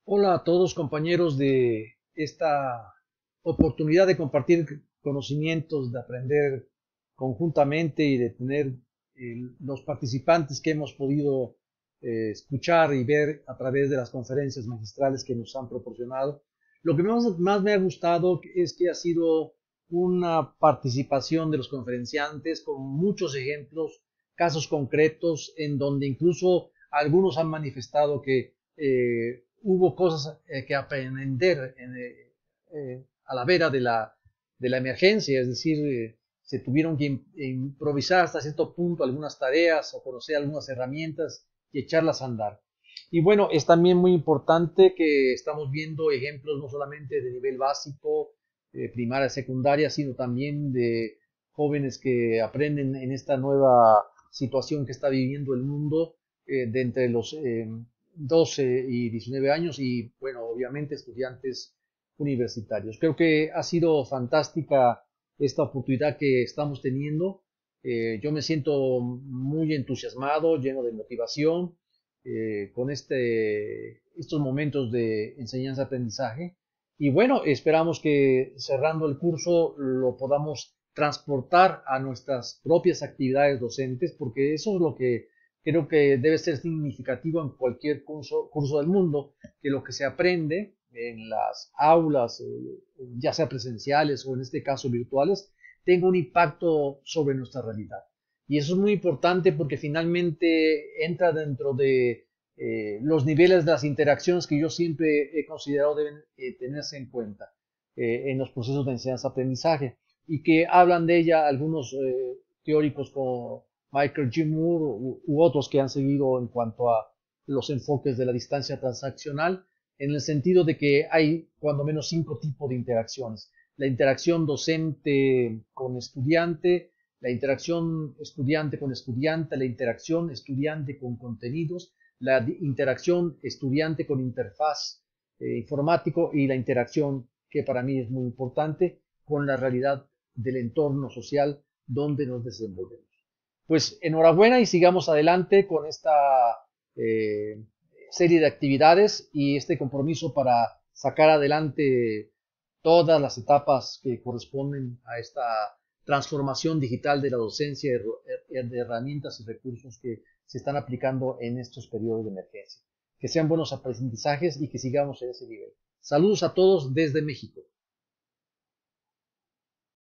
Hola a todos compañeros de esta oportunidad de compartir conocimientos, de aprender conjuntamente y de tener los participantes que hemos podido escuchar y ver a través de las conferencias magistrales que nos han proporcionado. Lo que más me ha gustado es que ha sido una participación de los conferenciantes con muchos ejemplos, casos concretos, en donde incluso algunos han manifestado que hubo cosas que aprender a la vera de la emergencia, es decir, se tuvieron que improvisar hasta cierto punto algunas tareas o conocer algunas herramientas y echarlas a andar. Y bueno, es también muy importante que estamos viendo ejemplos no solamente de nivel básico, primaria, secundaria, sino también de jóvenes que aprenden en esta nueva situación que está viviendo el mundo, de entre los 12 y 19 años y, bueno, obviamente estudiantes universitarios. Creo que ha sido fantástica esta oportunidad que estamos teniendo. Yo me siento muy entusiasmado, lleno de motivación con estos momentos de enseñanza-aprendizaje. Y bueno, esperamos que cerrando el curso lo podamos transportar a nuestras propias actividades docentes, porque eso es lo que creo que debe ser significativo en cualquier curso del mundo, que lo que se aprende en las aulas, ya sea presenciales o en este caso virtuales, tenga un impacto sobre nuestra realidad. Y eso es muy importante porque finalmente entra dentro de los niveles de las interacciones que yo siempre he considerado deben tenerse en cuenta en los procesos de enseñanza-aprendizaje y que hablan de ella algunos teóricos como Michael G. Moore u otros que han seguido en cuanto a los enfoques de la distancia transaccional, en el sentido de que hay cuando menos 5 tipos de interacciones. La interacción docente con estudiante, la interacción estudiante con estudiante, la interacción estudiante con contenidos, la interacción estudiante con interfaz informático y la interacción, que para mí es muy importante, con la realidad del entorno social donde nos desenvolvemos. Pues enhorabuena y sigamos adelante con esta eh, serie de actividades y este compromiso para sacar adelante todas las etapas que corresponden a esta transformación digital de la docencia, de herramientas y recursos que se están aplicando en estos periodos de emergencia. Que sean buenos aprendizajes y que sigamos en ese nivel. Saludos a todos desde México.